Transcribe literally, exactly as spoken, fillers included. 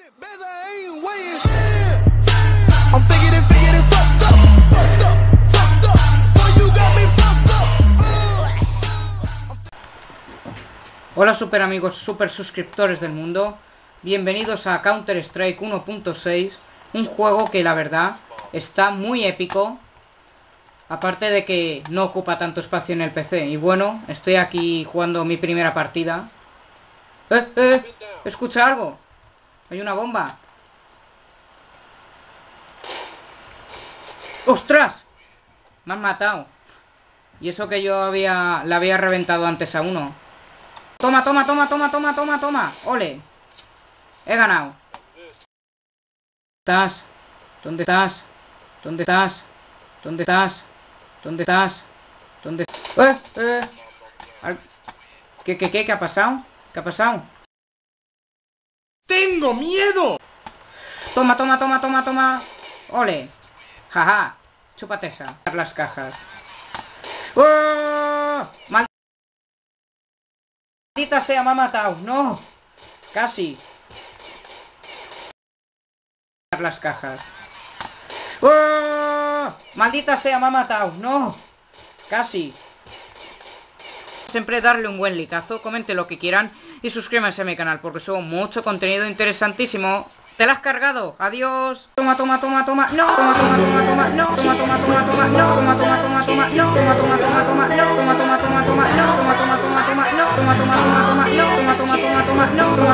Hola super amigos, super suscriptores del mundo. Bienvenidos a Counter Strike uno punto seis. Un juego que la verdad está muy épico. Aparte de que no ocupa tanto espacio en el P C. Y bueno, estoy aquí jugando mi primera partida. ¡Eh, eh! ¿Escucha algo? Hay una bomba. ¡Ostras! Me han matado. Y eso que yo había la había reventado antes a uno. Toma, toma, toma, toma, toma, toma, toma. Ole. He ganado. ¿Estás? ¿Dónde estás? ¿Dónde estás? ¿Dónde estás? ¿Dónde estás? ¿Dónde estás? ¡Eh! ¡Eh! ¿Qué, qué, qué? ¿Qué ha pasado? ¿Qué ha pasado? ¡Tengo miedo! Toma, toma, toma, toma, toma. Ole. Jaja. Chúpate esa. Las cajas. ¡Oh! Maldita sea, me ha matado. No. Casi. Las cajas. ¡Oh! Maldita sea, me ha matado. No. Casi. Siempre darle un buen likeazo, comente lo que quieran y suscríbanse a mi canal porque subo mucho contenido interesantísimo. ¿Te la has cargado? Adiós. Toma, toma, toma, toma. No. Toma, toma, toma, toma. No. Toma, toma, toma, toma. No. Toma, toma, toma, toma. No. Toma, toma, toma, toma. No. Toma, toma, toma, toma. No. Toma, toma, toma, toma. No. Toma, toma, toma, toma. No. Toma, toma, toma, toma. No.